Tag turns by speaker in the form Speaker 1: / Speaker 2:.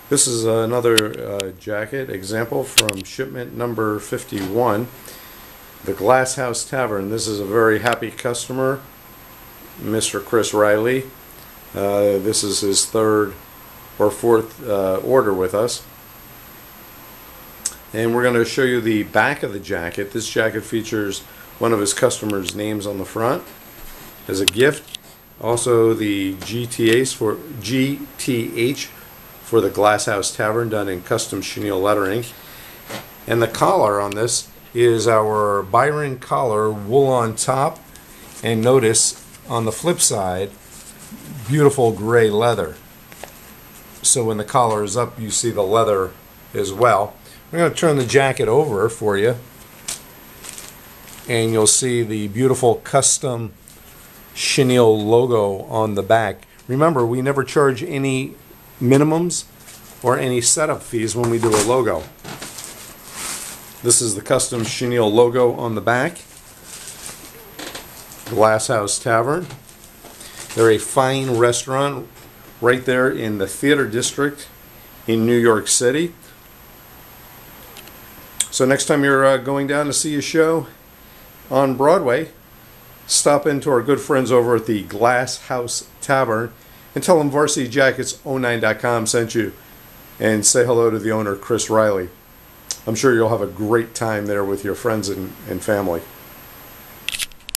Speaker 1: This is another jacket example from shipment number 51, the Glas House Tavern. This is a very happy customer, Mr. Chris Riley. This is his third or fourth order with us. And we're going to show you the back of the jacket. This jacket features one of his customers' names on the front as a gift. Also the GTH for the Glas House Tavern, done in custom chenille lettering. And the collar on this is our Byron collar, wool on top, and notice on the flip side, beautiful gray leather. So when the collar is up, you see the leather as well. I'm going to turn the jacket over for you, and you'll see the beautiful custom chenille logo on the back. Remember, we never charge any minimums or any setup fees when we do a logo. This is the custom chenille logo on the back. Glas House Tavern. They're a fine restaurant right there in the theater district in New York City. So next time you're going down to see a show on Broadway, stop into our good friends over at the Glas House Tavern and tell them VarsityJackets09.com sent you, and say hello to the owner, Chris Riley. I'm sure you'll have a great time there with your friends and family.